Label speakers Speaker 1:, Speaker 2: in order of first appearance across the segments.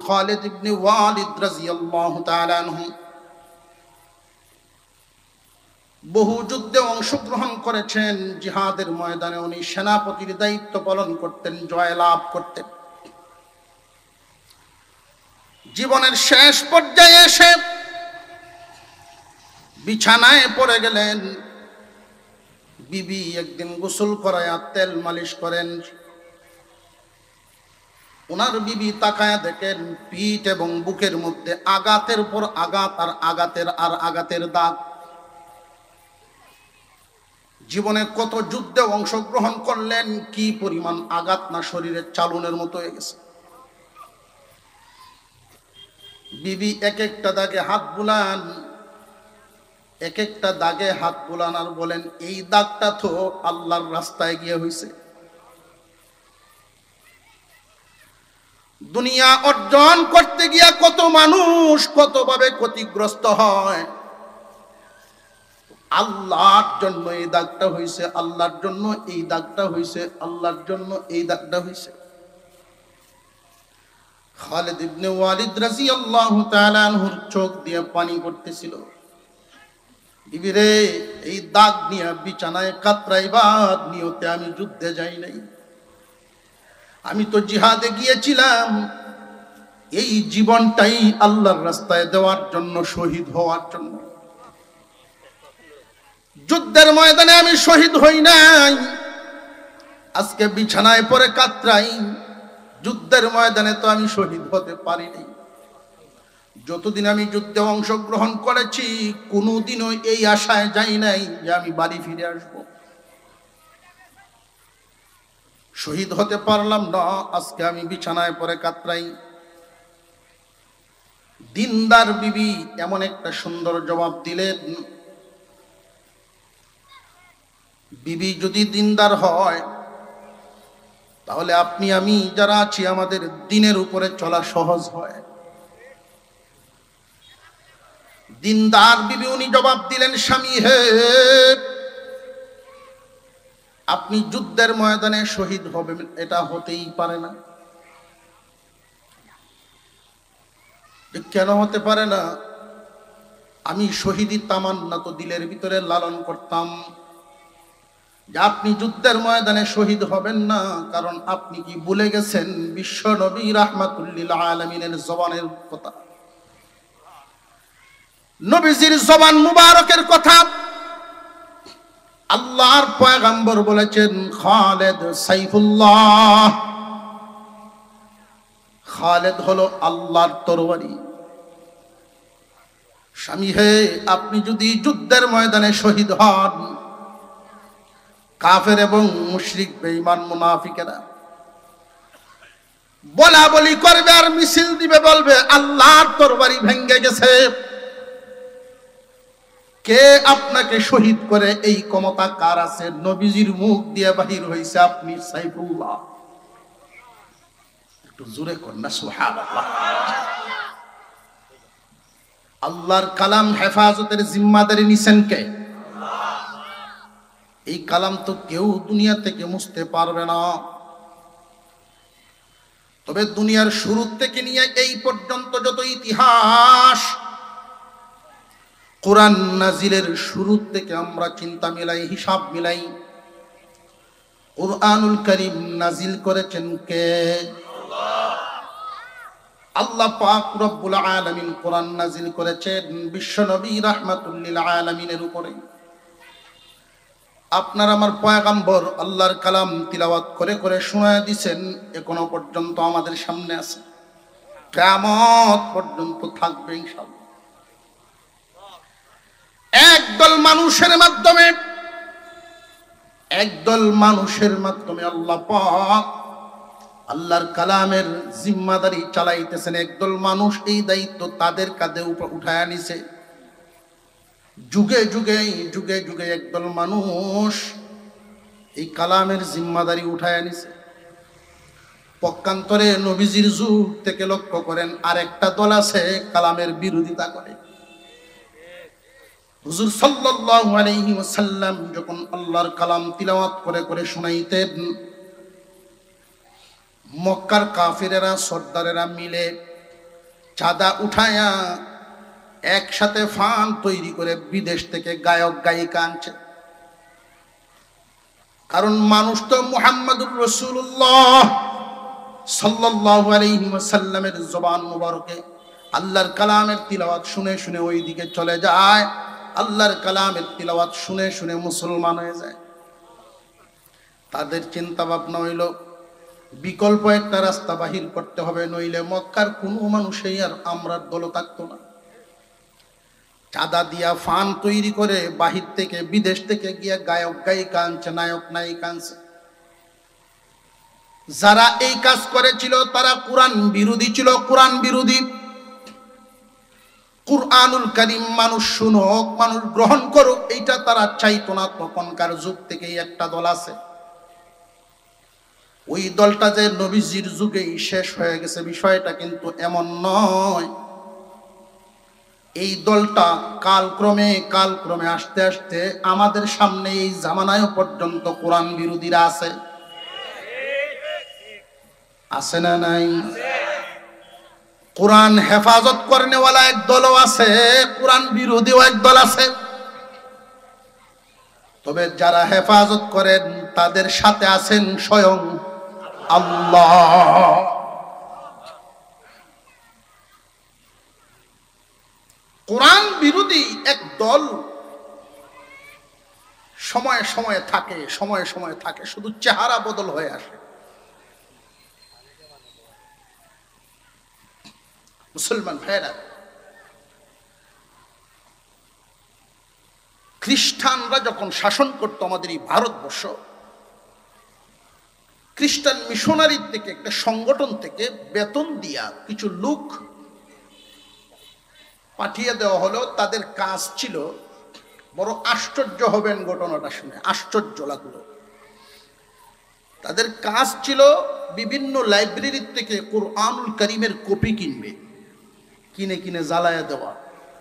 Speaker 1: খালিদ ইবনে ওয়ালিদ রাদিয়াল্লাহু তাআলা আনহু বহু যুদ্ধে অংশগ্রহণ করেছেন। জিহাদের ময়দানে উনি সেনাপতির দায়িত্ব পালন করতেন, জয় লাভ করতেন। জীবনের শেষ পর্যায়ে এসে বিছানায় পড়ে গেলেন। বিবি একদিন গোসল করায়া তেল মালিশ করেন। ওনার বিবি তাকায়া দেখেন পিঠ এবং বুকের মধ্যে আঘাতের পর আঘাত আর আঘাতের দাগ। জীবনে কত যুদ্ধে অংশগ্রহণ করলেন, কি পরিমাণ আঘাত না শরীরের চালনের মতো হয়ে গেছে। বিবি এক একটা দাগে হাত বুলান, এক একটা দাগে হাত বুলান আর বলেন, এই দাগটা তো আল্লাহর রাস্তায় গিয়ে হইছে। দুনিয়া অর্জন করতে গিয়া কত মানুষ কতভাবে ক্ষতিগ্রস্ত হয়। আল্লাহর জন্য এই দাগটা হইছে, আল্লাহর জন্য এই দাগটা হইছে, আল্লাহর জন্য এই দাগটা হইছে। খালিদ ইবনে ওয়ালিদ রাদিয়াল্লাহু তাআলা আনহুর চোখ দিয়ে পানি পড়তেছিল। বিবিরে, এই দাগ নিয়ে বিছানায় কাতরাইবার নিয়তে আমি যুদ্ধে যাই নাই। আমি তো জিহাদে গিয়েছিলাম এই জীবনটাই আল্লাহর রাস্তায় দেওয়ার জন্য, শহীদ হওয়ার জন্য। যুদ্ধের ময়দানে আমি শহীদ হই নাই, আজকে বিছানায় পড়ে কাতরাই। যুদ্ধের ময়দানে তো আমি শহীদ হতে পারিনি। যতদিন আমি যুদ্ধে অংশগ্রহণ করেছি কোনোদিনও এই আশায় যাই নাই যে আমি বাড়ি ফিরে আসব। শহীদ হতে পারলাম না, আজকে আমি বিছানায় পড়ে কাতরাই। দিনদার বিবি এমন একটা সুন্দর জবাব দিলেন। বিবি যদি দিনদার হয় তাহলে আপনি আমি যারা আছি আমাদের দিনের উপরে চলা সহজ হয়। দিনদার বিবি উনি জবাব দিলেন, স্বামী হে, আপনি যুদ্ধের ময়দানে শহীদ হবেন এটা হতেই পারে না। কেন হতে পারে না? আমি শহীদি তামান্না তো দিলের ভিতরে লালন করতাম যে আপনি যুদ্ধের ময়দানে শহীদ হবেন না, কারণ আপনি কি ভুলে গেছেন বিশ্ব নবী রাহমাতুল লিল আলামিনের জবানের কথা, নবীজির জবান মুবারকের কথা। আল্লাহর পয়গম্বর বলেছেন, খালিদ সাইফুল্লাহ, খালিদ হলো আল্লাহর তরবারি। স্বামী হে, আপনি যদি যুদ্ধের ময়দানে শহীদ হন, কাফের এবং মুশরিক বেঈমান মুনাফিকেরা বলা বলি করবে আর মিছিল দিবে, বলবে আল্লাহর তরবারি ভেঙে গেছে। কে আপনাকে শহীদ করে এই ক্ষমতা কার আছে? নবীজির মুখ দিয়ে বাহির হইছে আপনি সাইফুল্লাহ। একটু জোরে কর না সুবহানাল্লাহ। আল্লাহর কালাম হেফাজতের জিম্মাদারি নিছেন কে? এই কালাম তো কেউ দুনিয়া থেকে মুছতে পারবে না। তবে দুনিয়ার শুরু থেকে নিয়ে এই পর্যন্ত যত ইতিহাস, কোরআন নাজিলের শুরু থেকে আমরা চিন্তা মিলাই, হিসাব মিলাই, কুরআনুল কারীম নাজিল করেছেন কে? আল্লাহ পাক রব্বুল আলামিন কোরআন নাজিল করেছেন বিশ্ব নবী রাহমাতুল লিল আলামিনের উপরে। আপনার আমার পয়গম্বর আল্লাহর কালাম তিলাওয়াত করে করে শোনায় দিয়েছেন, এখনো পর্যন্ত আমাদের সামনে আছে, কিয়ামত পর্যন্ত থাকবে ইনশাআল্লাহ। একদল মানুষের মাধ্যমে আল্লাহ পাক আল্লাহর কালামের জিম্মাদারি চালাইতেছেন। একদল মানুষ এই দায়িত্ব তাদের কাঁধে উঠায় নিছে। যুগে যুগে একদল মানুষ এই কালামের জিম্মাদারি উঠায় নিছে। পক্ষান্তরে নবীজির যুগ থেকে লক্ষ্য করেন আরেকটা দল আছে কালামের বিরোধিতা করে। হুজুর সাল্লাল্লাহু আলাইহি ওয়াসাল্লাম যখন আল্লাহর কালাম তিলাওয়াত করে করে শোনাইতেন, মক্কার কাফিরেরা সর্দারেরা মিলে চাঁদা উঠায়া একসাথে ফান তৈরি করে বিদেশ থেকে গায়ক গায়িকা আনছে। কারণ মানুষ তো মুহাম্মদুর রাসূলুল্লাহ সাল্লাল্লাহু আলাইহি ওয়াসাল্লামের জবান মুবারকে আল্লাহর কালামের তিলাওয়াত শুনে শুনে ওই দিকে চলে যায়, আল্লাহর কালামের তিলাওয়াত শুনে শুনে মুসলমান হয়ে যায়। তাদের চিন্তা ভাবনা হইল বিকল্প একটা রাস্তা বাহির করতে হবে, নইলে মক্কার কোনো মানুষই আর আমরার দল থাকতো না। চাঁদা দিয়া ফান তৈরি করে বাহির থেকে বিদেশ থেকে গিয়া গায়ক গায়িকা আনছে, নায়ক নায়িকা আনছে। যারা এই কাজ করেছিল তারা কোরআন বিরোধী ছিল, কোরআন বিরোধী। কুরআনুল কারীম মানুষ শুনুক, মানুষ গ্রহণ করুক, এইটা তারা চাইতো না। তখনকার যুগ থেকেই একটা দল আছে, ওই দলটা যে নবীজির যুগেই শেষ হয়ে গেছে বিষয়টা কিন্তু এমন নয়। এই দলটা কালক্রমে আস্তে আস্তে আমাদের সামনে এই জামানায় পর্যন্ত কোরআন বিরোধীরা আছে। আছে না নাই? কোরআন হেফাজত করনেওয়ালা এক দলও আছে, কোরআন বিরোধীও এক দল আছে। তবে যারা হেফাজত করেন তাদের সাথে আছেন স্বয়ং আল্লাহ। কোরআন বিরোধী এক দল সময়ে সময়ে থাকে, শুধু চেহারা বদল হয়ে আসে। মুসলমান ভাইরা, খ্রিস্টানরা যখন শাসন করত আমাদের এই ভারতবর্ষ, খ্রিস্টান মিশনারির থেকে একটা সংগঠন থেকে বেতন দিয়া কিছু লোক পাঠিয়ে দেওয়া হলো। তাদের কাজ ছিল, বড় আশ্চর্য হবেন ঘটনাটা শুনে, আশ্চর্য লাগলো। তাদের কাজ ছিল বিভিন্ন লাইব্রেরি থেকে কুরআনুল কারীমের কপি কিনে জ্বালায়া দেওয়া।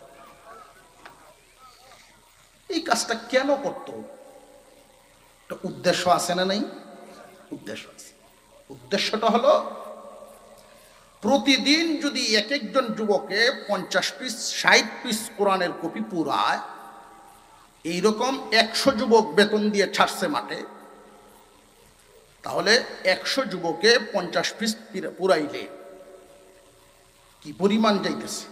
Speaker 1: এই কাজটা কেন করত? একটা উদ্দেশ্য আছে না নাই? উদ্দেশ্য আছে। উদ্দেশ্যটা হলো, প্রতিদিন যদি এক একজন যুবকে 50 পিস 60 পিস কোরআনের কপি পুরায়, এইরকম 100 যুবক বেতন দিয়ে ছাড়ছে মাঠে, তাহলে 100 যুবকে 50 পিস পুরাইলে কি পরিমাণ যাইতেছে?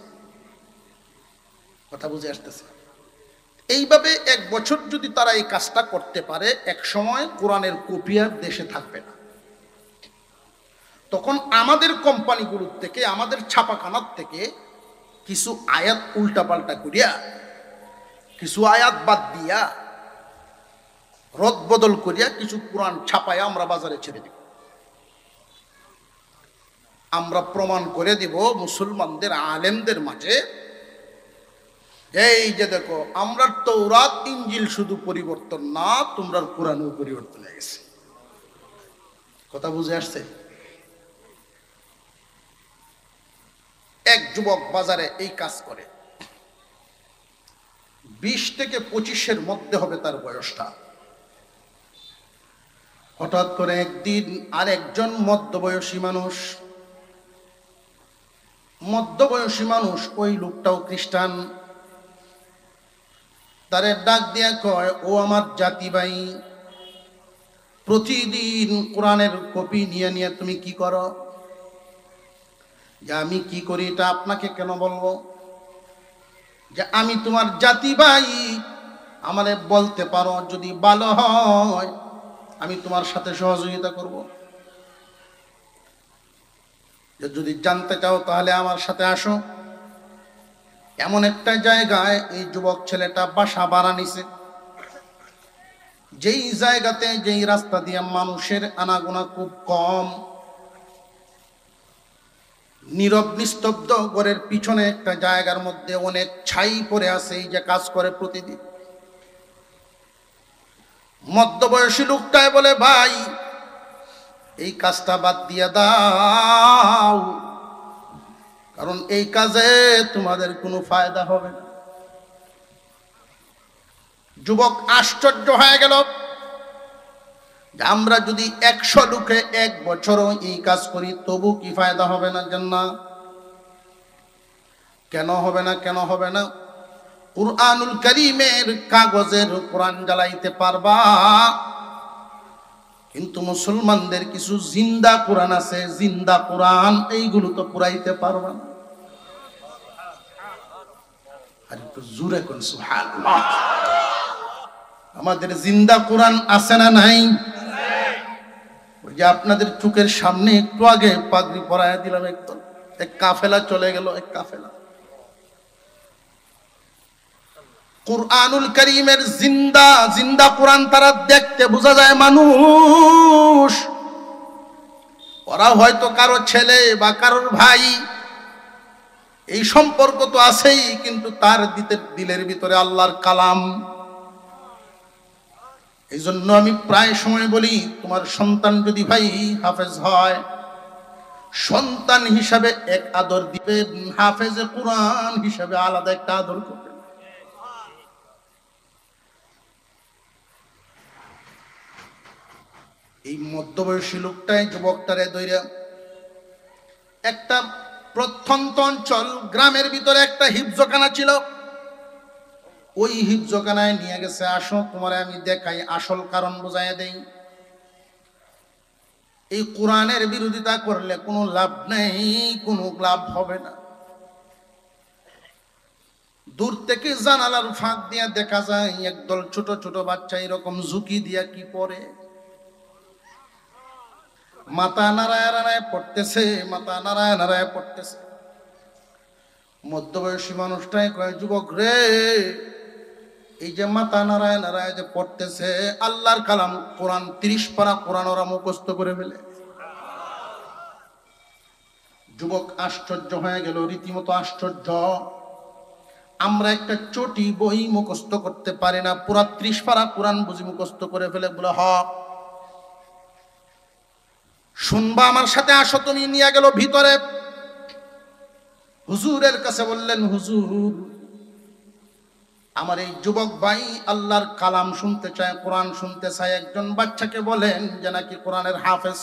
Speaker 1: কথা বুঝে আসতেছে? এইভাবে 1 বছর যদি তারা এই কাজটা করতে পারে, এক সময় কোরআনের কপি আর দেশে থাকবে না। তখন আমাদের কোম্পানিগুলোর থেকে, আমাদের ছাপাখানার থেকে কিছু আয়াত উল্টাপাল্টা করিয়া, কিছু আয়াত বাদ দিয়া, রদ বদল করিয়া কিছু কোরআন ছাপায়া আমরা বাজারে ছেড়ে দিব। আমরা প্রমাণ করে দিব মুসলমানদের আলেমদের মাঝে, এই যে দেখো, আমরা তৌরাত ইনজিল শুধু পরিবর্তন না, তোমরা কোরআনও পরিবর্তন হয়ে গেছে। কথা বুঝে আসছে? এক যুবক বাজারে এই কাজ করে, 20 থেকে 25-এর মধ্যে হবে তার বয়সটা। হঠাৎ করে একদিন আরেকজন মধ্যবয়সী মানুষ, ওই লোকটাও খ্রিস্টান, তারে ডাক দিয়া কয়, ও আমার জাতি ভাই, প্রতিদিন কোরআনের কপি নিয়ে তুমি কি করো? যে আমি কি করি এটা আপনাকে কেন বলবো? যে আমি তোমার জাতি ভাই, আমারে বলতে পারো, যদি ভালো হয় আমি তোমার সাথে সহযোগিতা করব। যদি জানতে চাও তাহলে আমার সাথে আসো। এমন একটা জায়গায় এই যুবক ছেলেটা বাসা ভাড়া নিছে, যেই জায়গাতে, যেই রাস্তা দিয়ে মানুষের আনাগোনা খুব কম, নীরব নিস্তব্ধ, ঘরের পিছনে একটা জায়গার মধ্যে অনেক ছাই পড়ে আছে। এই যে কাজ করে প্রতিদিন, মধ্যবয়সী লোকটায় বলে, ভাই এই কাজটা বাদ দিয়ে দাও, কারণ এই কাজে তোমাদের কোনো ফায়দা হবে না। যুবক আশ্চর্য হয়ে গেল, আমরা যদি 100 লোকে 1 বছরও এই কাজ করি তবু কি ফায়দা হবে না? জান্নাত। কেন হবে না? কেন হবে না? কুরআনুল কারীমের কাগজের কোরআন জ্বালাইতে পারবা, কিন্তু মুসলমানদের কিছু জিন্দা কোরআন আছে, জিন্দা কোরআন, এইগুলো তো পুরাইতে পারবা না। আর একটু জোরে কোন সুবহানাল্লাহ। আমাদের জিন্দা কোরআন আছে না নাই? ওই যে আপনাদের চোখের সামনে একটু আগে পাগড়ি পরায়া দিলাম, একদম এক কাফেলা চলে গেল, এক কাফেলা। কুরআনুল কারীমের জিন্দা জিন্দা কোরআন তারা দেখতে বোঝা যায় মানুষ। ওরা হয়তো কারো ছেলে বা কারোর ভাই, এই সম্পর্ক তো আছেই, কিন্তু তার দিলের ভিতরে আল্লাহর কালাম। এই জন্য আমি প্রায় সময় বলি, তোমার সন্তান যদি ভাই হাফেজ হয়, সন্তান হিসাবে এক আদর দিবেন, হাফেজে কোরআন হিসাবে আলাদা একটা আদর করবেন। এই মধ্যবয়সী লোকটাই যুবকটারে দইরা একটা প্রত্যন্ত অঞ্চল গ্রামের ভিতরে একটা হিফজখানা ছিল, ওই হিফজখানায় নিয়ে গেছে। আসো তোমারে আমি দেখাই, আসল কারণ বোঝাই দেই। এই কোরআনের বিরোধিতা করলে কোনো লাভ নেই, কোনো লাভ হবে না। দূর থেকে জানালার ফাঁক দিয়ে দেখা যায় একদল ছোট ছোট বাচ্চা এরকম ঝুঁকি দিয়া কি পড়ে, মাথা নাড়ায় নাড়ায় পড়তেছে, মাথা নাড়ায় নাড়ায় পড়তেছে। মধ্যবয়সী মানুষটাই কয়, যুবক রে, এই যে মাথা নাড়ায় নাড়ায় যে পড়তেছে আল্লাহর কালাম কোরআন, 30 পারা কোরআন ওরা মুখস্থ করে ফেলে। যুবক আশ্চর্য হয়ে গেল, রীতিমতো আশ্চর্য। আমরা একটা চটি বই মুখস্থ করতে পারি না, পুরা 30 পারা কোরআন বুঝি মুখস্থ করে ফেলে। বলে হ, শুনবা আমার সাথে, আসো। তুমি নিয়ে গেল ভিতরে, হুজুরের কাছে বললেন, হুজুর আমার এই যুবক ভাই আল্লাহর কালাম শুনতে চায়, কোরআন শুনতে চায়। একজন বাচ্চাকে বলেন যে নাকি কোরআনের হাফেজ,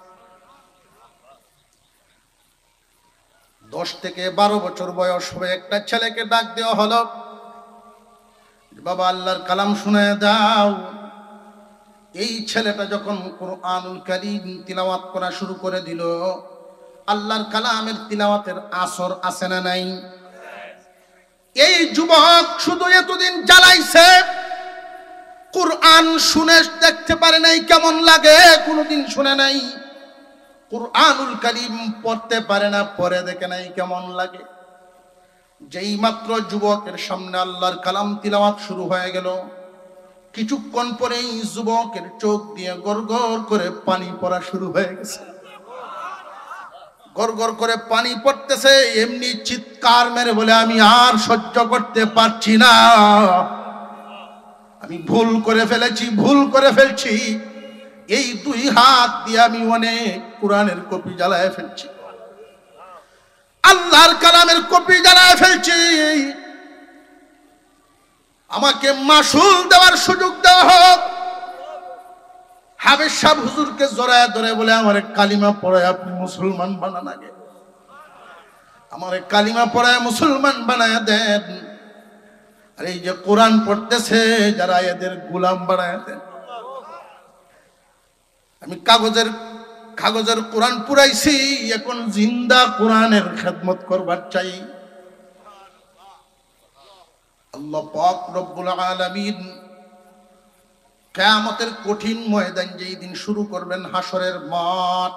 Speaker 1: 10 থেকে 12 বছর বয়স হবে একটা ছেলেকে ডাক দেওয়া হলো, বাবা আল্লাহর কালাম শুনে দাও। এই ছেলেটা যখন কুরআনুল কারীম তিলাওয়াত করা শুরু করে দিল, আল্লাহর কালামের তিলাওয়াতের আসর আছে না নাই? এই যুবক শুধু এতদিন জ্বালাইছে, কুরআন শুনে দেখতে পারে নাই কেমন লাগে, কোনোদিন শুনে নাই। কুরআনুল কারীম পড়তে পারে না, পড়ে দেখে নাই কেমন লাগে। যেই মাত্র যুবকের সামনে আল্লাহর কালাম তিলাওয়াত শুরু হয়ে গেল, কিছুক্ষণ পরেই যুবকের চোখ দিয়ে গড়গড় করে পানি পড়া শুরু হয়ে গেছে। গড়গড় করে পানি পড়তেছে, এমনি চিৎকার মেরে বলে, আমি আর সহ্য করতে পারছি না, আমি ভুল করে ফেলেছি, ভুল করে ফেলছি। এই 2 হাত দিয়ে আমি অনেক কোরআনের কপি জ্বালায় ফেলছি, আল্লাহর কালামের কপি জ্বালায় ফেলছি। আমাকে মাসুল দেওয়ার সুযোগ দেওয়া হোক। হাফেজ সাহেব হুজুরকে জড়ায় ধরে বলে, আমার কালিমা পড়ায় আপনি মুসলমান বানান, আগে আমার কালিমা পড়ায় মুসলমান বানায় দেন। আর এই যে কোরআন পড়তেছে যারা, এদের গোলাম বানায় দেন। আমি কাগজের কোরআন পুরাইছি, এখন জিন্দা কোরআনের খেদমত করবার চাই। আল্লাহ পাক রব্বুল আলামিন কিয়ামতের কঠিন ময়দান যেই দিন শুরু করবেন, হাসরের মাঠ,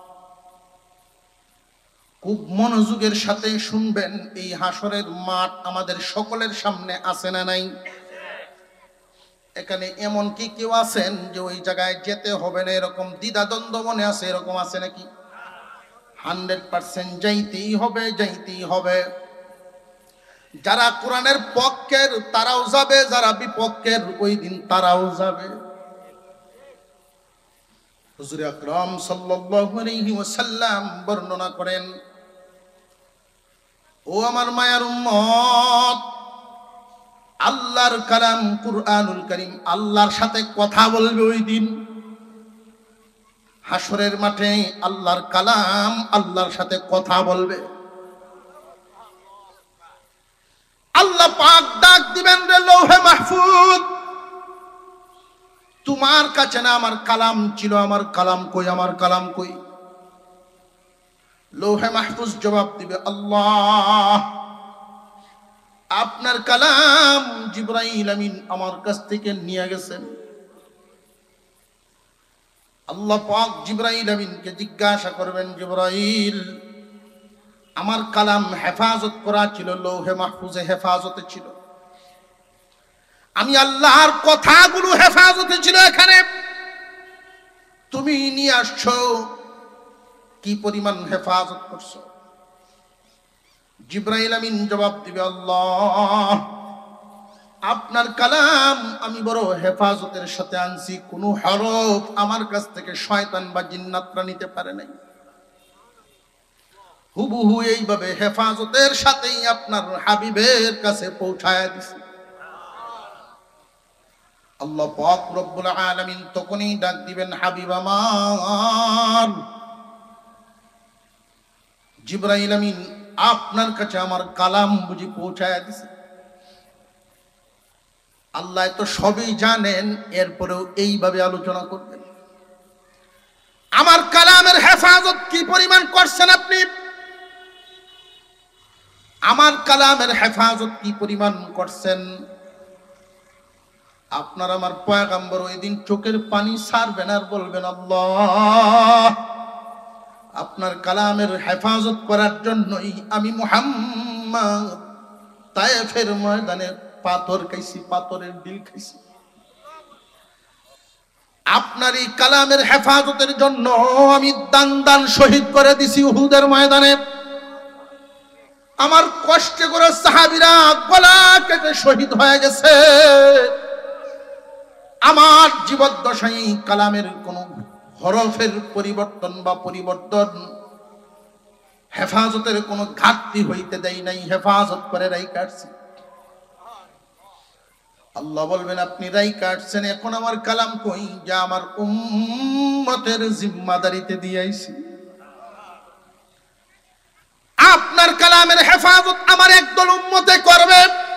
Speaker 1: খুব মনোযোগের সাথে শুনবেন। এই হাসরের মাঠ আমাদের সকলের সামনে আছে না নাই? এখানে এমন কি কেউ আছেন যে ওই জায়গায় যেতে হবে না, এরকম দ্বিধাদ্বন্দ্ব মনে আছে? এরকম আছে নাকি? 100% যাইতেই হবে, যাইতেই হবে। যারা কোরআনের পক্ষের তারাও যাবে, যারা বিপক্ষের ওই দিন তারাও যাবে। হুজুর আকরাম সাল্লাল্লাহু আলাইহি ওয়াসাল্লাম বর্ণনা করেন, ও আমার মায়ার উম্মত, আল্লাহর কালাম কুরআনুল কারীম আল্লাহর সাথে কথা বলবে ওই দিন। হাসরের মাঠে আল্লাহর কালাম আল্লাহর সাথে কথা বলবে। মাহফুজ, তোমার কাছে না আমার কালাম ছিল, আমার কালাম কই, আমার কালাম কই? লৌহে মাহফুজ জবাব দিবে, আল্লাহ আপনার কালাম জিবরাইল আমিন আমার কাছ থেকে নিয়ে গেছেন। আল্লাহ পাক জিবরাইল আমিনকে জিজ্ঞাসা করবেন, জিবরাইল আমার কালাম হেফাজত করা ছিল, লৌহে মাহফুজে হেফাজতে ছিল, আমি আল্লাহর কথাগুলো হেফাজতে ছিল, এখানে তুমি নিয়ে আসছো, কি পরিমাণ হেফাজত করছো? জিবরাইল আমিন জবাব দিবে, আল্লাহ আপনার কালাম আমি বড় হেফাজতের সাথে আনছি, কোনো হরফ আমার কাছ থেকে শয়তান বা জিন্নাতরা নিতে পারে নাই। হুবহু এইভাবে হেফাজতের সাথেই আপনার হাবিবের কাছে পৌঁছায়া দিছি। আল্লাহ পাক রব্বুল আলামিন তখনই ডাক দিবেন, হাবিব আমার জিবরাইল আমিন আপনার কাছে আমার কালাম বুঝি পৌঁছায়া দিছে? আল্লাহ তো সবই জানেন, এরপরেও এইভাবে আলোচনা করবেন। আমার কালামের হেফাজত কি পরিমাণ করছেন আপনি? আমার কালামের হেফাজত কি পরিমাণ করছেন? আপনার আমার পয়গম্বর ওই দিন চোখের পানি ছাড়বেন আর বলবেন, আল্লাহ আপনার কালামের হেফাজত করার জন্যই আমি মুহাম্মদ তায়েফের ময়দানে পাথর খাইছি, পাথরের ডিল খাইছি। আপনার এই কালামের হেফাজতের জন্য আমি দান দান শহীদ করে দিছি উহুদের ময়দানে। আমার কষ্টে করে সাহাবীরা গলা কেটে শহীদ হয়ে গেছে। আমার জীবদ্দশায় কালামের কোন হরফের পরিবর্তন বা পরিবর্তন, হেফাজতের কোনো ঘাটতি হইতে দেয় নাই, হেফাজত করে রাই কাটছি। আল্লাহ বলবেন, আপনি রাই কাটছেন, এখন আমার কালাম কই? যা আমার উম্মতের জিম্মাদারিতে দিয়েছি। আপনার কালামের হেফাজত আমার একদল উম্মতে করবে,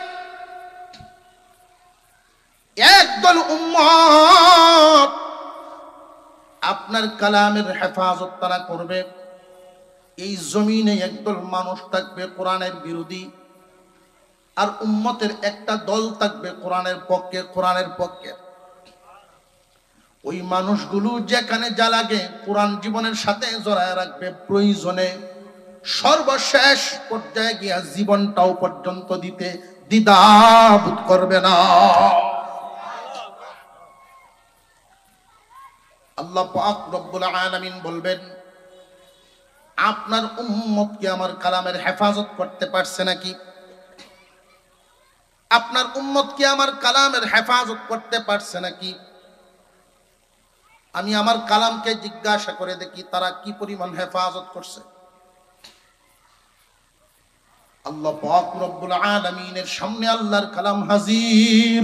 Speaker 1: একদল উম্মত আপনার কালামের হেফাজত তারা করবে। এই জমিনে একদল মানুষ থাকবে কোরআনের বিরোধী, আর উম্মতের একটা দল থাকবে কোরআনের পক্ষে, কোরআনের পক্ষে। ওই মানুষগুলো যেখানে যা লাগে কোরআন জীবনের সাথে জড়ায় রাখবে, প্রয়োজনে সর্বশেষ পর্যায়ে গিয়া জীবনটাও পর্যন্ত দিতে দ্বিধাবোধ করবে না। আল্লাহ পাক রব্বুল আলামিন বলবেন, আপনার উম্মত কি আমার কালামের হেফাজত করতে পারছে নাকি? আপনার উম্মত কি আমার কালামের হেফাজত করতে পারছে নাকি? আমি আমার কালামকে জিজ্ঞাসা করে দেখি তারা কি পরিমাণ হেফাজত করছে। আল্লাহ পাক রব্বুল আলামিনের সামনে আল্লাহর কালাম হাজির।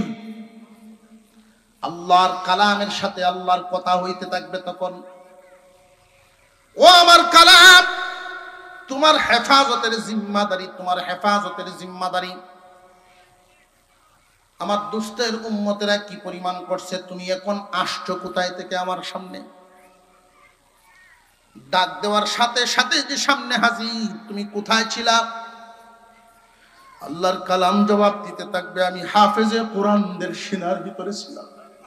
Speaker 1: আল্লাহর কালামের সাথে আল্লাহর কথা হইতে থাকবে। তখন, ও আমার কালাম, তোমার হেফাজতের জিম্মাদারি, তোমার হেফাজতের জিম্মাদারি আমার দুষ্টের উম্মতেরা কি পরিমাণ করছে, তুমি এখন আসছো কোথায় থেকে আমার সামনে? ডাক দেওয়ার সাথে সাথে যে সামনে হাজির, তুমি কোথায় ছিলা? আল্লাহর কালাম জবাব দিতে থাকবে, আমি হাফেজে কোরআনদের সিনার ভিতরে ছিলাম,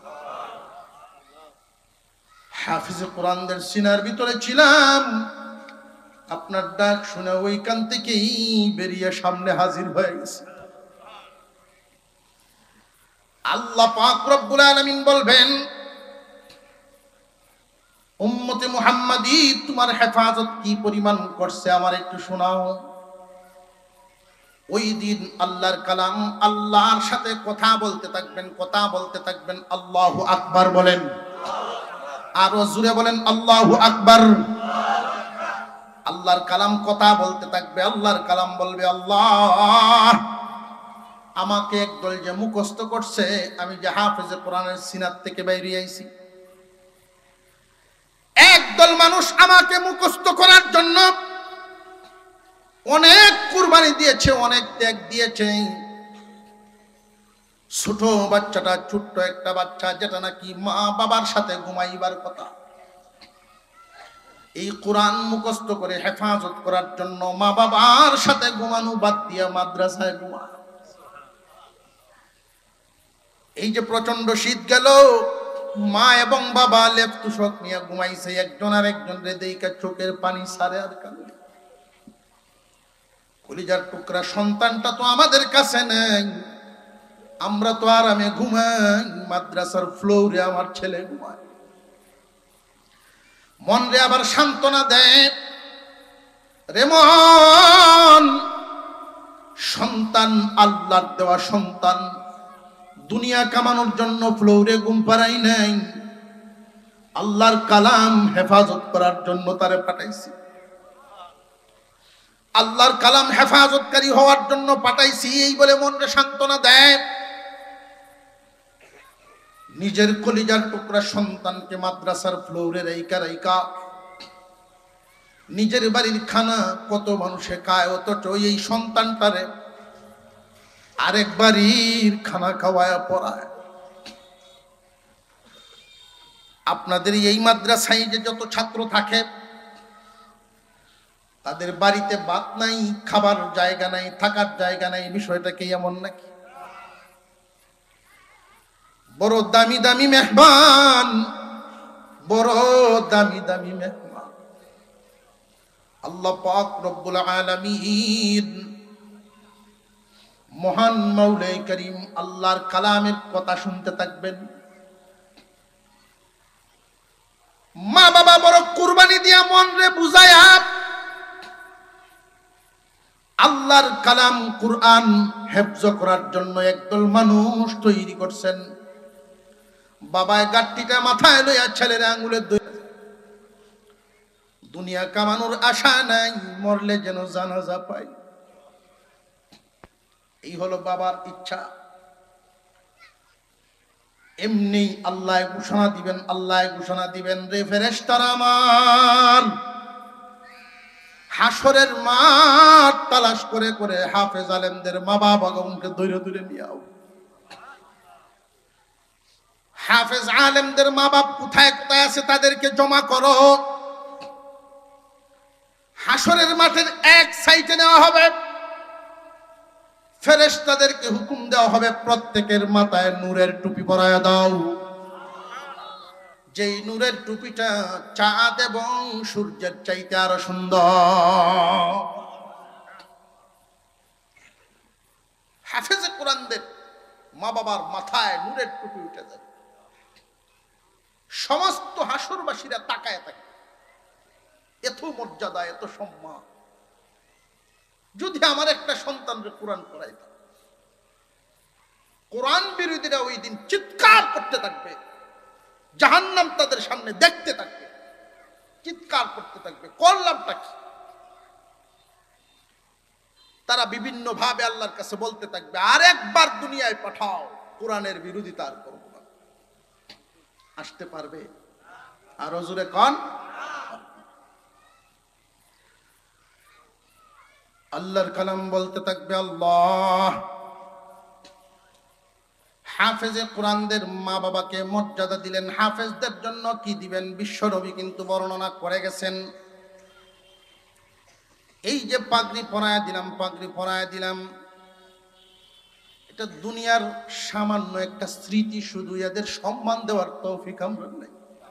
Speaker 1: হাফেজে কোরআনদের সিনার ভিতরে ছিলাম। আপনার ডাক শুনে ওইখান থেকেই বেরিয়ে সামনে হাজির হয়ে গেছে। আল্লাহ পাক রব্বুল আলামিন বলবেন, উম্মতে মুহাম্মাদি তোমার হেফাজত কি পরিমাণ করছে আমার একটু শোনাও। ওই দিন আল্লাহর কালাম আল্লাহর সাথে কথা বলতে থাকবেন, কথা বলতে থাকবেন। আল্লাহু আকবার বলেন, আরো জোরে বলেন আল্লাহু আকবার। আল্লাহর কালাম কথা বলতে থাকবে। আল্লাহর কালাম বলবে, আল্লাহ আমাকে একদল যে মুখস্থ করছে, আমি যে হাফেজে কোরআনের সিনাত থেকে বাইরে আইছি, একদল মানুষ আমাকে মুখস্থ করার জন্য অনেক কুরবানি দিয়েছে, অনেক ত্যাগ দিয়েছে। ছোট বাচ্চাটা, ছোট্ট একটা বাচ্চা যেটা নাকি মা বাবার সাথে ঘুমাইবার কথা, এই কোরআন মুখস্থ করে হেফাজত করার জন্য মা বাবার সাথে ঘুমানো বাদ দিয়ে মাদ্রাসায় ঘুমায়। এই যে প্রচন্ড শীত গেল, মা এবং বাবা লেপ তুষক নিয়ে ঘুমাইছে, একজন আর একজন রেদেইকা চোখের পানি সারে আর কান্দে। কলিজার টুকরা সন্তানটা তো আমাদের কাছে নেই, আমরা তো আরামে ঘুমাই, মাদ্রাসার ফ্লোরে আমার ছেলে ঘুমায়। মন রে আবার সান্ত্বনা দেয়, রে মন, সন্তান আল্লাহর দেওয়া সন্তান, দুনিয়া কামানোর জন্য ফ্লোরে ঘুম পাড়াই নাই, আল্লাহর কালাম হেফাজত করার জন্য তারে পাঠাইছি, আল্লাহর কালাম হেফাজতকারী হওয়ার জন্য পাঠাইছি। এই বলে মনরে সান্ত্বনা দেয়। নিজের কলিজার টুকরা সন্তানকে মাদ্রাসার ফ্লোরে রাইকা রাইকা নিজের বাড়ির খানা কত মানুষে খায়, অথচ এই সন্তানটারে আরেক বাড়ির খানা খাওয়ায় পড়ায়। আপনাদের এই মাদ্রাসায় যে যত ছাত্র থাকে, তাদের বাড়িতে ভাত নাই, খাবার জায়গা নাই, থাকার জায়গা নাই, বিষয়টা কি এমন নাকি? বড় দামি দামি মেহমান, বড় দামি দামি মেহমান। আল্লাহ পাক রব্বুল আলামিন মহান মাওলাই করিম আল্লাহর কালামের কথা শুনতে থাকবেন। মা বাবা বড় কুরবানি দিয়া মন রে বুঝায়া আল্লাহর কালাম কুরআন হেফজ করার জন্য একদল মানুষ তৈরি করছেন। বাবায় গাট্টিটা মাথায় লইয়া ছেলের আঙ্গুলের দুনিয়া কামানোর আশা নাই, মরলে যেন জানাজা পাই, এই হলো বাবার ইচ্ছা। এমনি আল্লাহ ঘোষণা দিবেন, আল্লাহ ঘোষণা দিবেন, রে ফেরেশতারা আমার, হাসরের মাঠ তালাশ করে করে হাফেজ আলেমদের মা বাবাকে ধরে ধরে নিয়াও। হাফেজ আলেমদের মা বাপ কোথায় কোথায় আছে তাদেরকে জমা করো, হাসরের মাঠের এক সাইডে নেওয়া হবে। ফেরেশতাদেরকে হুকুম দেওয়া হবে, প্রত্যেকের মাথায় নূরের টুপি পরায়া দাও, যেই নূরের টুপিটা চাঁদ এবং সূর্যের চাইতে আরো সুন্দর। হাফেজে কোরআনদের মা বাবার মাথায় নূরের টুপি উঠে যাবে, সমস্ত হাসরবাসীরা তাকায় থাকে, এত মর্যাদা, এত সম্মান। যদি আমার একটা সন্তানকে কোরআন পড়াইত, কোরআন বিরোধীরা ওই দিন চিৎকার করতে থাকবে, জাহান্নাম তাদের সামনে দেখতে থাকবে, চিৎকার করতে থাকবে, করলামটা কি? তারা বিভিন্ন ভাবে আল্লাহর কাছে বলতে থাকবে, আর একবার দুনিয়ায় পাঠাও, কোরআনের বিরোধিতা আর করব না। আসতে পারবে? আর হুজুরে কোন আল্লাহর কালাম বলতে থাকবে, আল্লাহ হাফেজে কোরআনদের মা বাবাকে মর্যাদা দিলেন, হাফেজদের জন্য কি দিবেন বিশ্বনবী কিন্তু বর্ণনা করে গেছেন। এই যে পাগড়ি পরায় দিলাম, পাগড়ি পরায় দিলাম, এটা দুনিয়ার সামান্য একটা স্মৃতি, শুধু এদের সম্মান দেওয়ার তৌফিক আমরা নেই।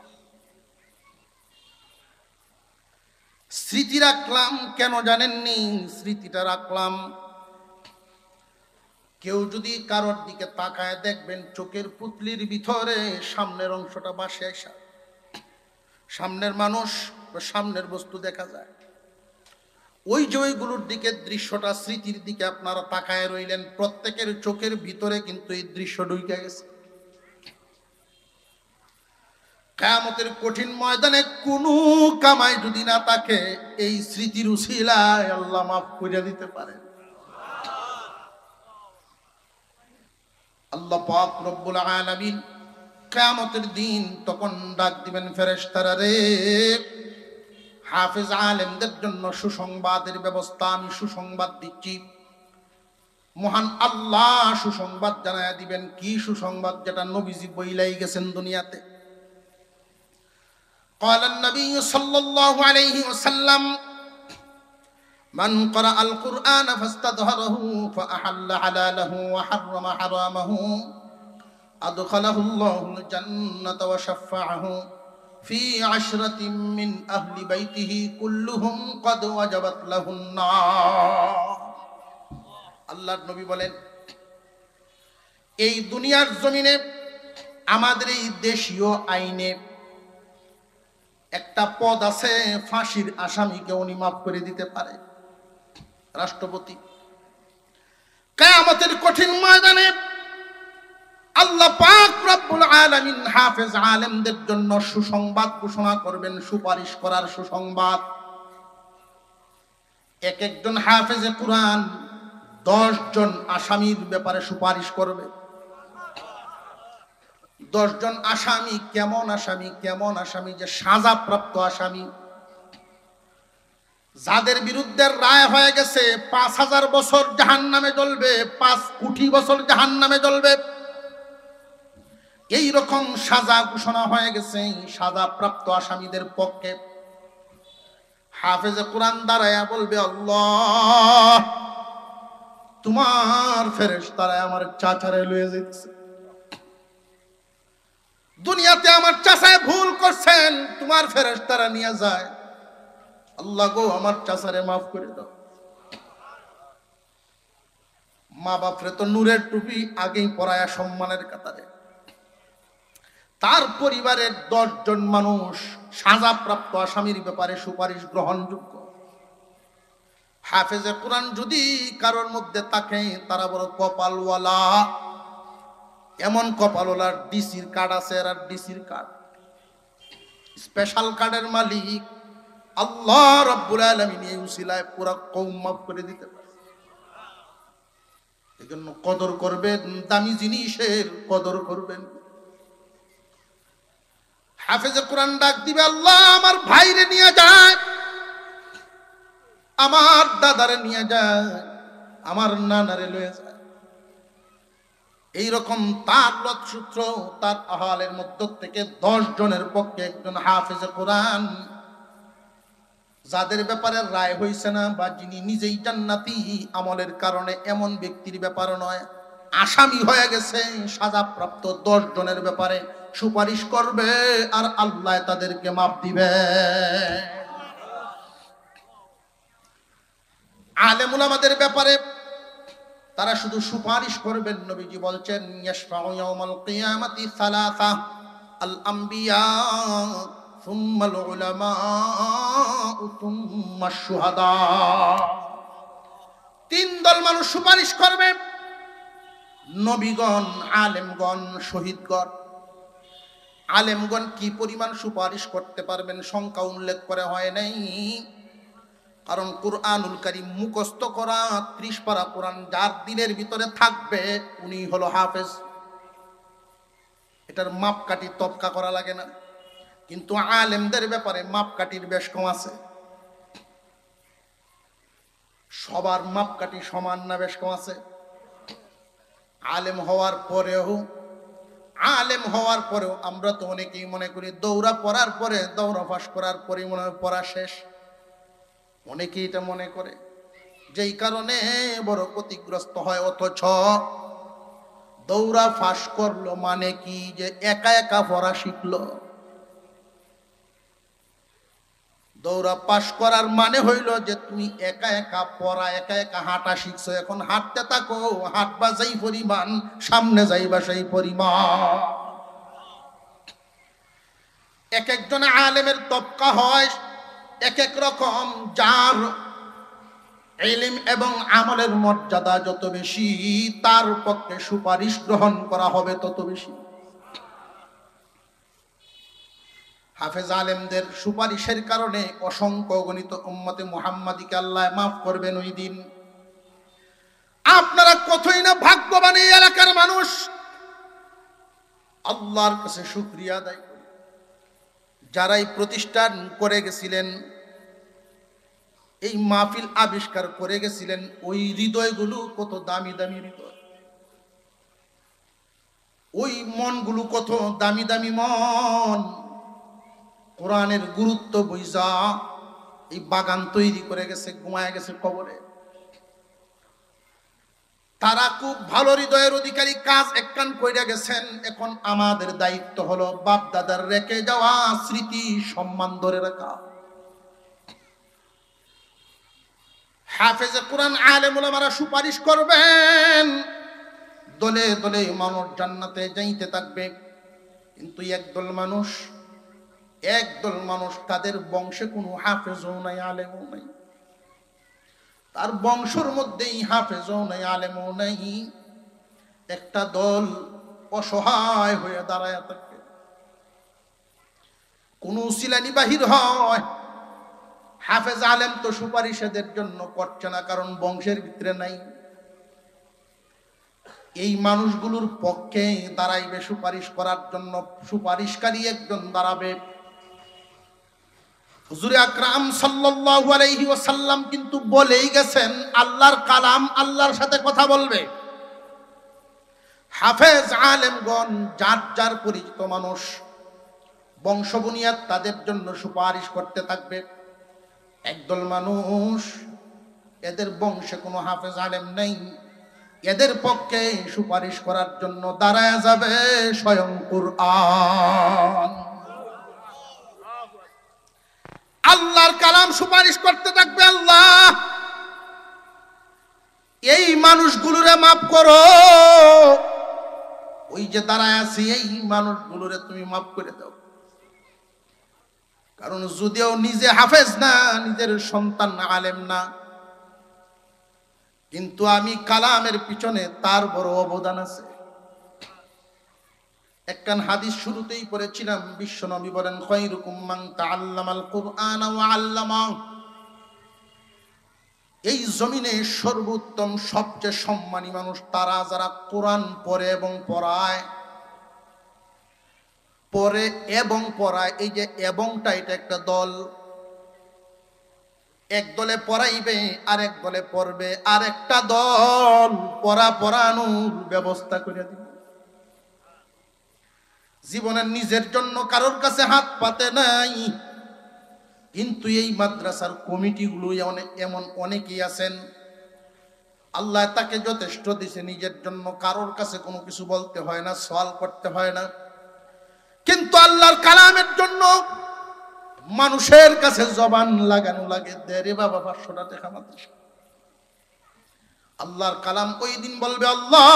Speaker 1: স্মৃতি রাখলাম কেন জানেননি? স্মৃতিটা রাখলাম, কেউ যদি কারোর দিকে তাকায় দেখবেন চোখের পুতলির ভিতরে সামনের অংশটা বাসে আসা, সামনের মানুষ, সামনের বস্তু দেখা যায়। ওই যে ওইগুলোর দিকে দৃশ্যটা, স্মৃতির দিকে আপনারা তাকায় রইলেন, প্রত্যেকের চোখের ভিতরে কিন্তু এই দৃশ্য ঢুকে গেছে। কিয়ামতের কঠিন ময়দানে কোনো কামাই যদি না থাকে, এই স্মৃতির উসিলায় আল্লাহ মাফ করে দিতে পারেন। আল্লাহ পাক রব্বুল আলামিন কিয়ামতের দিন তখন ডাক দিবেন, ফেরেশতারা রে, হাফেজ আলেমদের জন্য সুসংবাদের ব্যবস্থা আমি সুসংবাদ দিচ্ছি। মহান আল্লাহ সুসংবাদ জানায়া দিবেন। কি সুসংবাদ? যেটা নবীজি বইলাই গেছেন দুনিয়াতে। قال النبي صلى الله عليه وسلم من قرأ القرآن فاستظهره فأحل حلاله وحرم حرامه أدخله الله الجنة وشفعه في 10 من أهل بيته كلهم قد وجبت له النار। আল্লাহর নবী বলেন, এই দুনিয়ার জমিনে আমাদের এই দেশীয় আইনে একটা পদ আছে, ফাঁসির আসামিকে উনি মাফ করে দিতে পারে। রাষ্ট্রপতি কিয়ামতের কঠিন ময়দানে আল্লাহ পাক রব্বুল আলামিন হাফেজ আলেমদের জন্য সুসংবাদ ঘোষণা করবেন, সুপারিশ করার সুসংবাদ। এক একজন হাফেজে কুরআন 10 জন আসামির ব্যাপারে সুপারিশ করবে। 10 জন আসামি কেমন আসামি? কেমন আসামি? যে সাজাপ্রাপ্ত আসামি, যাদের বিরুদ্ধে রায় হয়ে গেছে 5000 বছর জাহান্নামে জ্বলবে, 5 কোটি বছর জাহান্নামে জ্বলবে, এই রকম সাজা ঘোষণা হয়ে গেছে। সাজাপ্রাপ্ত আসামিদের পক্ষে হাফেজে কুরআন দাঁড়ায়া বলবে, আল্লাহ তোমার ফেরেশতারা আমার চাচারে লয়ে যাইতেছে, দুনিয়াতে আমার চাচায় ভুল করছেন, তোমার ফেরেশতারা নিয়ে যায়, আল্লাহ গো আমার চাচারে মাফ করে দাও। মা বাপরে তো নূরের টুপি আগেই পরায়া সম্মানের কাতারে, তার পরিবারের 10 জন মানুষ সাজাপ্রাপ্ত আসামির ব্যাপারে সুপারিশ গ্রহণযোগ্য। হাফেজে কুরআন যদি কারোর মধ্যে থাকে, তারা বড় কপালওয়ালা। এমন কপালওয়ালার ডিসির কার্ড আছে, আর ডিসির কার্ড, স্পেশাল কার্ডের মালিক আল্লাহ রাব্বুল আলামিন এই উসিলায় পুরা কওম মাফ করে দিতে পারে। এজন্য কদর করবেন, দামি জিনিসের কদর করবেন। হাফেজে কুরআন ডাক দিবে, আল্লাহ আমার ভাইরে নিয়ে যায়, আমার দাদারে নিয়ে যায়, আমার নানারে লয়ে যায়। এইরকম তার লতসূত্র, তার আহালের মধ্য থেকে 10 জনের পক্ষে একজন হাফেজে কুরআন, যাদের ব্যাপারে রায় হইছে না, বা যিনি নিজেই জান্নাতি আমলের কারণে, এমন ব্যক্তির ব্যাপার নয়, আসামি হয়ে গেছে, সাজাপ্রাপ্ত 10 জনের ব্যাপারে সুপারিশ করবে, আর আল্লাহ তাদেরকে মাফ দিবে। আলেম উলামাদের ব্যাপারে তারা শুধু সুপারিশ করবেন। নবীজি বলছেন, ইয়াশফাউ ইয়াউমাল কিয়ামাতি সালাসা, আল আম্বিয়া সুম্মাল উলামা সুম্মাশ শুহাদা। 3 দল মানুষ সুপারিশ করবে, নবীগণ, আলেমগণ, শহীদগণ। আলেমগণ কি পরিমাণ সুপারিশ করতে পারবেন সংখ্যা উল্লেখ করা হয় নাই, কারণ কুরআনুল কারীম মুখস্থ করা 30 পারা কোরআন যার দিলের ভিতরে থাকবে উনি হলো হাফেজ। এটার মাপকাঠি তবকা করা লাগে না। কিন্তু আলেমদের ব্যাপারে মাপকাঠির বেশ কম আছে। সবার মাপকাঠি সমান না, বেশ কম আছে। আলেম হওয়ার পরেও আমরা তো অনেকেই মনে করি দৌড়া পড়ার পরে, দৌড়া ফাঁস করার পরে মনে হয় পড়া শেষ। অনেকেই এটা মনে করে, যেই কারণে বড় ক্ষতিগ্রস্ত হয়। অথচ দৌড়া ফাঁস করলো মানে কি, যে একা একা পড়া শিখলো। দৌড়া পাশ করার মানে হইল যে তুমি একা একা পড়া, একা একা হাঁটা শিখছো। এখন হাঁটতে থাকো, হাঁটবা যেই পরিমাণ, সামনে যাইবা সেই পরিমাণ। এক একজন আলেমের তবকা হয় এক এক রকম। যার ইলম এবং আমলের মর্যাদা যত বেশি, তার পক্ষে সুপারিশ গ্রহণ করা হবে তত বেশি। হাফেজ আলেমদের সুপারিশের কারণে অসংখ্য গণিত উম্মতে মুহাম্মাদীকে আল্লাহ মাফ করবেন ওই দিন। আপনারা কতই না ভাগ্যবান এই এলাকার মানুষ। আল্লাহর কাছে শুকরিয়া আদায় করি, যারাই প্রতিষ্ঠান করে গেছিলেন, এই মাহফিল আবিষ্কার করে গেছিলেন। ওই হৃদয়গুলো কত দামি দামি হৃদয়, ওই মনগুলো কত দামি দামি মন। কোরআনের গুরুত্ব বুঝা এই বাগান তৈরি করে গেছে, ঘুমায় গেছে কবরে। তারা খুব ভালো হৃদয়ের অধিকারী, কাজ একখান কইরা গেছেন। এখন আমাদের দায়িত্ব হলো বাপ দাদার রেখে যাওয়া স্মৃতি সম্মান ধরে রাখা। হাফেজে কোরআন আলেম ওলামারা সুপারিশ করবেন, দলে দলে মানুষ জান্নাতে যাইতে থাকবে। কিন্তু একদল মানুষ তাদের বংশে কোনো হাফেজও নাই, আলেমও নাই, তার বংশের মধ্যেই হাফেজও নাই, আলেমও নাই। একটা দল অসহায় হয়ে দাঁড়ায় থাকে, কোন উসিলানি বাহির হয়। হাফেজ আলেম তো সুপারিশ এদের জন্য করছে না, কারণ বংশের ভিতরে নাই। এই মানুষগুলোর পক্ষে দাঁড়াইবে সুপারিশ করার জন্য, সুপারিশকারী একজন দাঁড়াবে। হুজুরে আকরাম সাল্লাল্লাহু আলাইহি ওয়াসাল্লাম কিন্তু বলেই গেছেন, আল্লাহর কালাম আল্লাহর সাথে কথা বলবে। হাফেজ আলেমগণ যার যার পরিচিত মানুষ, বংশবুনিয়াদ তাদের জন্য সুপারিশ করতে থাকবে। একদল মানুষ, এদের বংশে কোনো হাফেজ আলেম নেই, এদের পক্ষে সুপারিশ করার জন্য দাঁড়ায় যাবে স্বয়ং কুরআন। আল্লাহর কালাম সুপারিশ করতে থাকবে, আল্লাহ এই মানুষগুলোরে মাফ করো। ওই যে দাঁড়ায় আছি, এই মানুষগুলোরে তুমি মাফ করে দাও। কারণ যদিও নিজে হাফেজ না, নিজের সন্তান আলেম না, কিন্তু আমি কালামের পিছনে তার বড় অবদান আছে। একখান হাদিস শুরুতেই পড়েছিলাম, বিশ্ব নবী বলেন, খায়রুকুম মান তাআল্লামাল কুরআন ওয়া আল্লামাহু। এই জমিনে সর্বোত্তম সবচেয়ে সম্মানী মানুষ তারা যারা কোরআন পড়ে এবং পড়ায়। পড়ে এবং পড়ায়, এই যে এবংটা, এটা একটা দল। এক দলে পড়াইবে, আরেক দলে পড়বে, আর একটা দল পড়ানোর ব্যবস্থা করে দিবে। জীবনের নিজের জন্য কারোর কাছে হাত পাতে নাই, কিন্তু এই মাদ্রাসার কমিটিগুলো এমন অনেকেই আছেন, আল্লাহ তাকে যথেষ্ট দিছে, নিজের জন্য কারোর কাছে কোনো কিছু বলতে হয় না, সওয়াল করতে হয় না। কিন্তু আল্লাহর কালামের জন্য মানুষের কাছে জবান লাগানো লাগে, দেরে বাবা 500 টাকা মাদ্রাসা। আল্লাহর কালাম ওই দিন বলবে, আল্লাহ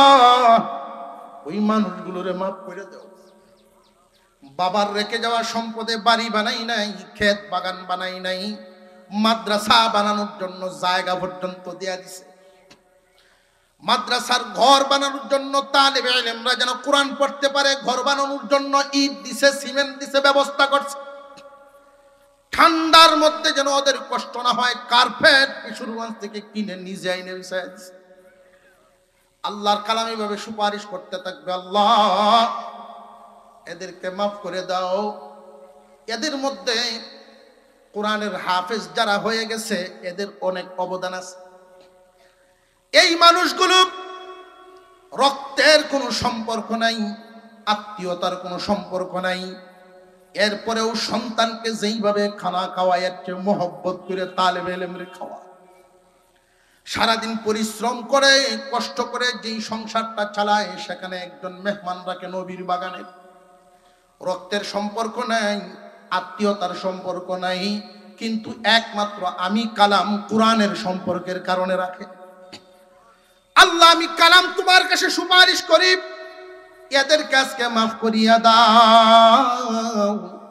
Speaker 1: ওই মানুষগুলোরে মাফ করে দাও। বাবার রেখে যাওয়া সম্পদে বাড়ি বানাই নাই, ক্ষেত বাগান বানাই নাই, মাদ্রাসা বানানোর জন্য জায়গা পর্যন্ত দেয়া দিছে। মাদ্রাসার ঘর বানানোর জন্য তালেবে ইলমরা যেন কোরআন পড়তে পারে, ঘর বানানোর জন্য ইট দিছে, সিমেন্ট দিছে, ব্যবস্থা করছে। ঠান্ডার মধ্যে যেন ওদের কষ্ট না হয়, কার্পেট কিশোরগঞ্জ থেকে কিনে নিজে আইনে বিছায় দিছে। আল্লাহর কালাম এইভাবে সুপারিশ করতে থাকবে, আল্লাহ এদেরকে মাফ করে দাও। এদের মধ্যে কোরআনের হাফেজ যারা হয়ে গেছে, এদের অনেক অবদান আছে। এই মানুষগুলো রক্তের কোনো সম্পর্ক নাই, আত্মীয়তার কোনো সম্পর্ক নাই, এরপরেও সন্তানকে যেইভাবে খানা খাওয়ায়, এর চেয়ে মহব্বত করে তালেবে ইলমের খাওয়া। সারাদিন পরিশ্রম করে কষ্ট করে যেই সংসারটা চালায়, সেখানে একজন মেহমান রাখে নবীর বাগানে। রক্তের সম্পর্ক নাই, আত্মীয়তার সম্পর্ক নাই, কিন্তু একমাত্র আমি কালাম কোরআনের সম্পর্কের কারণে রাখে। আল্লাহ আমি কালাম তোমার কাছে সুপারিশ করি, এদের কাজকে মাফ করিয়া দাও।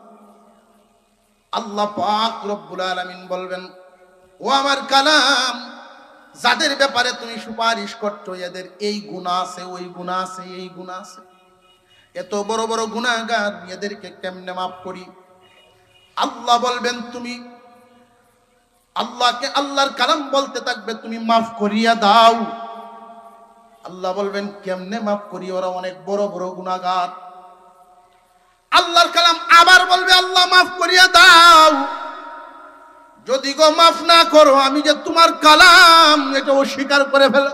Speaker 1: আল্লাহ পাক রব্বুল আলামিন বলবেন, ও আমার কালাম, যাদের ব্যাপারে তুমি সুপারিশ করছো, এদের এই গুনাহ আছে, ওই গুনাহ আছে, এই গুনাহ আছে, এত বড় বড় গুনাহগার, এদেরকে কেমনে মাফ করি? আল্লাহ বলবেন, তুমি আল্লাহকে, আল্লাহর কালাম বলতে থাকবে, তুমি মাফ করিয়া দাও। আল্লাহ বলবেন, কেমনে মাফ করি? ওরা অনেক বড় বড় গুনাহগার। আল্লাহর কালাম আবার বলবে, আল্লাহ মাফ করিয়া দাও। যদি গো মাফ না করো আমি যে তোমার কালাম এটা অস্বীকার করে ফেলো।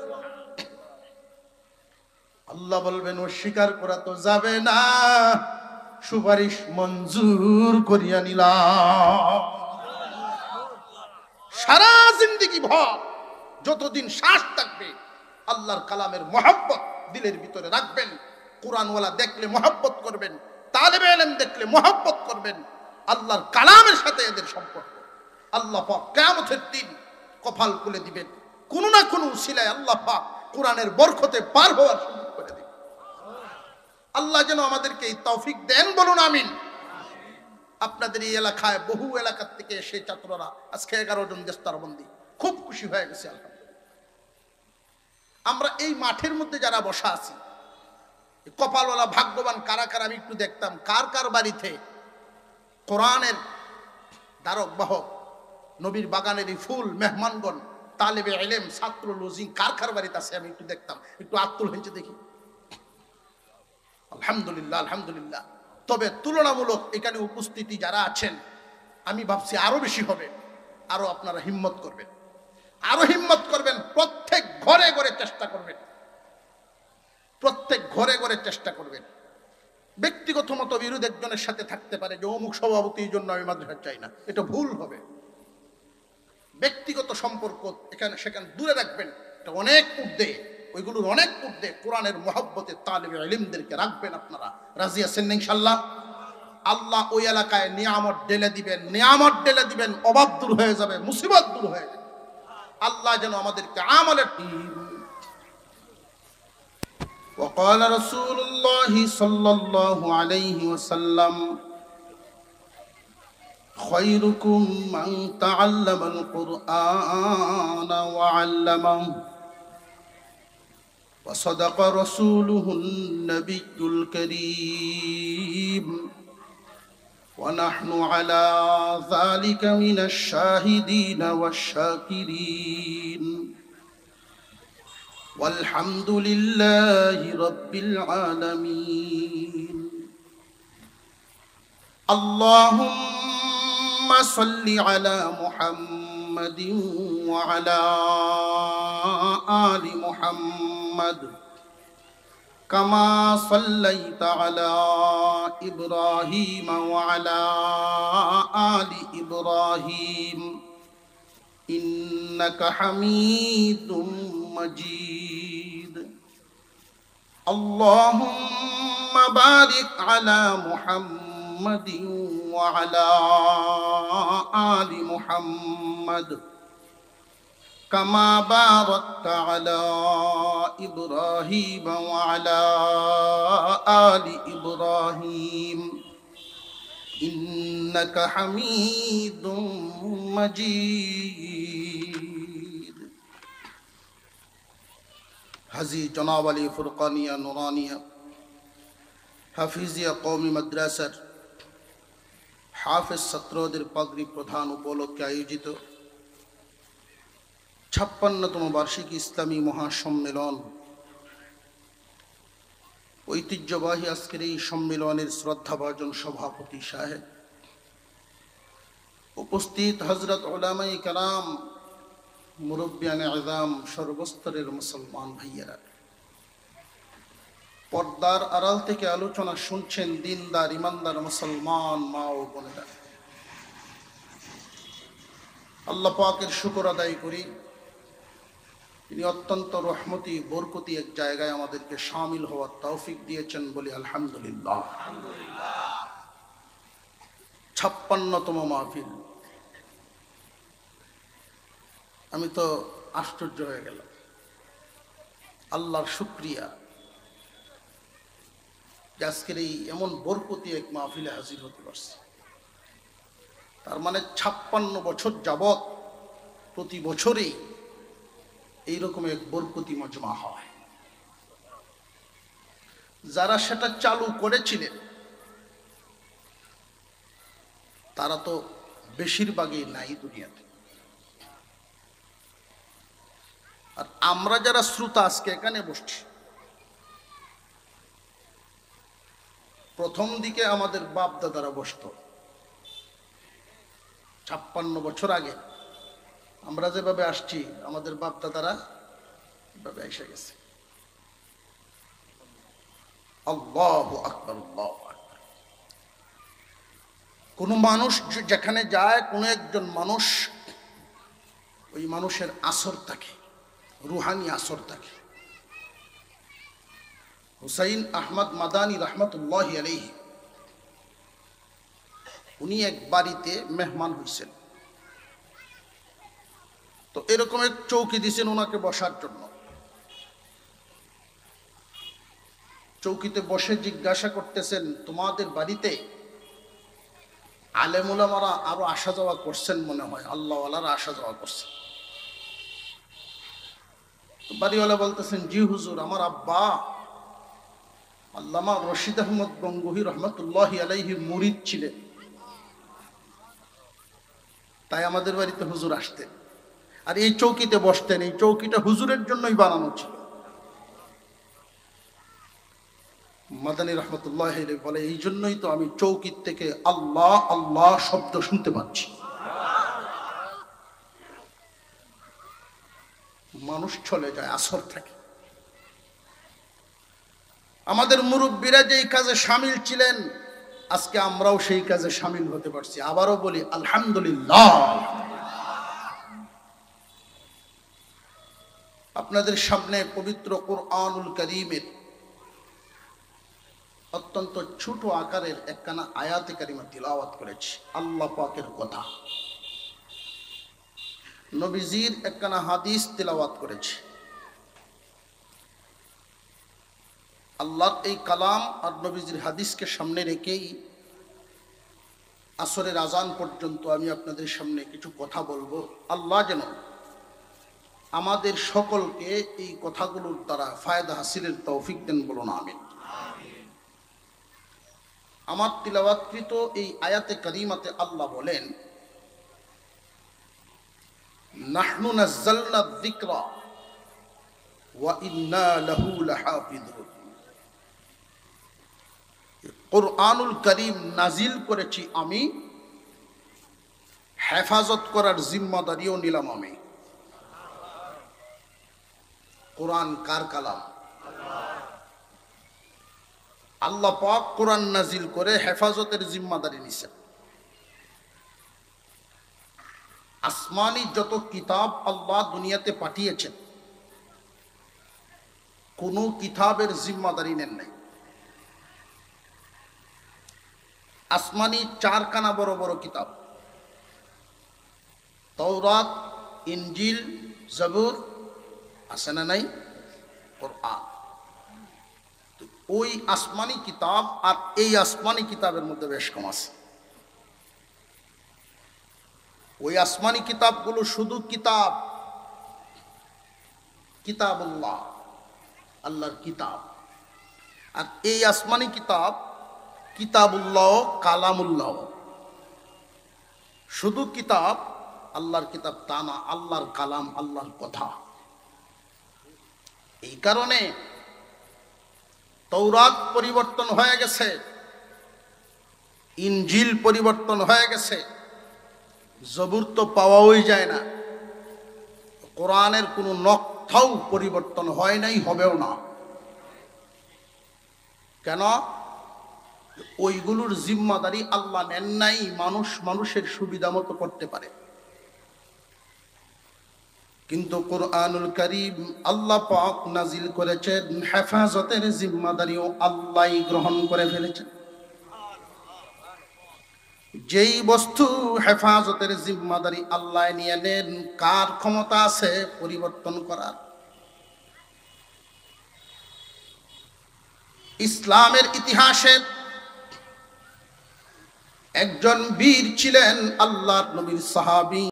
Speaker 1: আল্লাহ বলবেন অস্বীকার করা তো যাবে না, সুপারিশ মঞ্জুর করিয়া নিলাম। সারা জিন্দেগি ভর যতদিন শ্বাস থাকবে আল্লাহর কালামের মহব্বত দিলের ভিতরে রাখবেন। কোরআনওয়ালা দেখলে মহব্বত করবেন, তালেবে ইলম দেখলে মহব্বত করবেন। আল্লাহর কালামের সাথে এদের সম্পর্ক। আল্লাহ পাক কিয়ামতের দিন কপাল খুলে দিবেন, কোনো না কোনো উসিলায় আল্লাহ পাক কোরআনের বরকতে পার হওয়ার সুযোগ করে দিবেন। আল্লাহ যেন আমাদেরকে এই তৌফিক দেন, বলুন আমিন। আপনাদের এই এলাকায় বহু এলাকার থেকে এসে ছাত্ররা আজকে 11 জন দেশতারবন্দি, খুব খুশি হয়ে গেছে আলহামদুলিল্লাহ। আমরা এই মাঠের মধ্যে যারা বসা আছি, কপালওয়ালা ভাগ্যবান কারা কারা আমি একটু দেখতাম, কার কার বাড়িতে কোরআনের ধারক বাহক, নবীর বাগানের এই ফুল মেহমানগণ, তালেবে ইলম, ছাত্র লজিং কার কার বাড়িতে আছে আমি একটু দেখতাম। একটু আত্মুল হয়েছে দেখি। আলহামদুলিল্লাহ, আলহামদুলিল্লাহ। তবে তুলনামূলক এখানে উপস্থিতি যারা আছেন আমি ভাবছি আরো বেশি হবে। আরো আপনারা হিম্মত করবেন, আরো হিম্মত করবেন। প্রত্যেক ঘরে ঘরে চেষ্টা করবেন, প্রত্যেক ঘরে ঘরে চেষ্টা করবেন। ব্যক্তিগত মতবিরোধ একজনের সাথে থাকতে পারে যে অমুক সভাপতির জন্য আমি মাদ্রাসা চাই না, এটা ভুল হবে। ব্যক্তিগত সম্পর্ক এখানে সেখানে দূরে রাখবেন। এটা অনেক ঊর্ধ্বে, ওইগুলোর অনেক ঊর্ধ্বে কোরআনের মহব্বতে তালিবে ইলমদেরকে রাখবেন। আপনারা রাজি আছেন ইনশাআল্লাহ? আল্লাহ ওই এলাকায় নিয়ামত ঢেলে দিবেন, নিয়ামত ঢেলে দিবেন, অভাব দূর হয়ে যাবে, মুসিবত দূর হয়ে যাবে। আল্লাহ যেন আমাদেরকে আমলের وقال رسول الله صلى الله عليه وسلم خيركم من تعلم القرآن وعلمه وصدق رسوله النبي الكريم ونحن على ذلك من الشاهدين والشاكرين والحمد لله رب العالمين اللهم صل على محمد وعلى آل محمد كما صليت على إبراهيم وعلى آل إبراهيم إنك حميد مجيد اللهم بارك على محمد وعلى آل محمد كما باركت على إبراهيم وعلى آل إبراهيم إنك حميد مجيد হাজী জনাব আলী ফুরকানিয়া নুরানিয়া হাফিজিয়া কওমি মাদ্রাসার হাফেজ ছাত্রদের পাগড়ি প্রধান উপলক্ষে আয়োজিত 56তম বার্ষিক ইসলামী মহাসম্মেলন, ঐতিহ্যবাহী আজকের এই সম্মেলনের শ্রদ্ধাভাজন সভাপতি সাহেব, উপস্থিত হযরত উলামায়ে কেরাম, মুরব্বিয়ানে আযম, সর্বস্তরের মুসলমান ভাইয়েরা, পর্দার আড়াল থেকে আলোচনা শুনছেন দিনদার ইমানদার মুসলমান মা ও বোনেরা, আল্লাহ পাকের শুকর আদায় করি তিনি অত্যন্ত রহমতি বরকতি এক জায়গায় আমাদেরকে শামিল হওয়ার তৌফিক দিয়েছেন, বলি আলহামদুলিল্লাহ। 56তম মাহফিল, আমি তো আশ্চর্য হয়ে গেলাম। আল্লাহর শুকরিয়া যে আজকের এই এমন বরকতি এক মাহফিলে হাজির হতে পারছি। তার মানে 56 বছর যাবত প্রতি বছরেই এইরকম এক বরকতি মজমা হয়। যারা সেটা চালু করেছিলেন তারা তো বেশিরভাগই নাই দুনিয়াতে, আর আমরা যারা শ্রোতা আজকে এখানে বসছি, প্রথম দিকে আমাদের বাপ দাদারা বসতো 56 বছর আগে আমরা যেভাবে আসছি আমাদের বাপ দাদারা এভাবে এসে গেছে। আল্লাহু আকবার, আল্লাহু আকবার। কোন মানুষ যেখানে যায়, কোন একজন মানুষ, ওই মানুষের আসর থাকে, রুহানি আসর থাকে। হুসাইন আহমদ মাদানী রহমতুল্লাহি আলাইহি, উনি এক বাড়িতে মেহমান হয়েছেন। তো এরকম এক চৌকি দিয়েছেন ওনাকে বসার জন্য। চৌকিতে বসে জিজ্ঞাসা করতেছেন, তোমাদের বাড়িতে আলেম ওলামারা আরো আসা যাওয়া করছেন মনে হয়, আল্লাহওয়ালারা আসা যাওয়া করছেন। বাড়িওয়ালা বলতেছেন, জি হুজুর, আমার আব্বা আল্লামা রশিদ আহমদ গঙ্গোহী রহমতুল্লাহি আলাইহি মুরিদ ছিলেন, তাই আমাদের বাড়িতে হুজুর আসতেন আর এই চৌকিতে বসতেন। এই চৌকিটা হুজুরের জন্যই বানানো ছিল। মাদানী রহমতুল্লাহ বলে, এই জন্যই তো আমি চৌকির থেকে আল্লাহ আল্লাহ শব্দ শুনতে পাচ্ছি। মানুষ চলে যায়, আসর থাকে। আমাদের মুরব্বীরা যেই কাজে শামিল ছিলেন, আজকে আমরাও সেই কাজে শামিল হতে পারছি। আবারও বলি আলহামদুলিল্লাহ। আপনাদের সামনে পবিত্র কুরআনুল কারীমের অত্যন্ত ছোট আকারের একখানা আয়াতে কারিমা তিলাওয়াত করেছি। আল্লাহ পাকের কথা, নবীজির একখানা হাদিস তিলাওয়াত করেছি। আল্লাহর এই কালাম আর নবীজির হাদিসকে সামনে রেখেই আসরের আজান পর্যন্ত আমি আপনাদের সামনে কিছু কথা বলবো। আল্লাহ যেন আমাদের সকলকে এই কথাগুলোর দ্বারা ফায়দা হাসিলের তৌফিক দেন, বলুন আমিন। আমার তিলাওয়াতকৃত এই আয়াতে কারিমাতে আল্লাহ বলেন, নাহনু নাযালনা যিকরা ওয়া ইন্না লাহু লাহাফিযুন। কুরআনুল কারীম নাজিল করেছি আমি, হেফাজত করার জিম্মাদারিও নিলাম আমি। কোরআন কার কালাম? আল্লাহ পাক কোরআন নাজিল করে হেফাজতের জিম্মাদারি নিছেন। আসমানি যত কিতাব আল্লাহ দুনিয়াতে পাঠিয়েছেন, কোন কিতাবের জিম্মাদারি নেন নাই। আসমানি 4খানা বড় বড় কিতাব, তাওরাত, ইনজিল, জবুর, আছে না নাই? কোরআন। ওই আসমানি কিতাব আর এই আসমানি কিতাবের মধ্যে বেশ কম আছে। ওই আসমানি কিতাবগুলো শুধু কিতাব, কিতাবুল্লাহ, আল্লাহর কিতাব। আর এই আসমানি কিতাব কিতাবুল্লাহ, কালামুল্লাহ। শুধু কিতাব, আল্লাহর কিতাব তা না, আল্লাহর কালাম, আল্লাহর কথা। এই কারণে তাওরাত পরিবর্তন হয়ে গেছে, ইনজিল পরিবর্তন হয়ে গেছে, জবুর তো পাওয়াই যায় না, কোরআনের কোনো নকশাও পরিবর্তন হয় নাই, হবেও না। কেন? ওইগুলোর জিম্মাদারি আল্লাহ নেন নাই, মানুষ মানুষের সুবিধা মতো করতে পারে। কিন্তু কুরআনুল কারীম আল্লাহ পাক নাজিল করেছেন, হেফাজতের জিম্মাদারিও আল্লাহই গ্রহণ করে ফেলেছেন। যেই বস্তু হেফাজতের জিম্মাদারি আল্লাহ নিয়ে নেন, কার ক্ষমতা আছে পরিবর্তন করার? ইসলামের ইতিহাসে একজন বীর ছিলেন, আল্লাহর নবীর সাহাবী।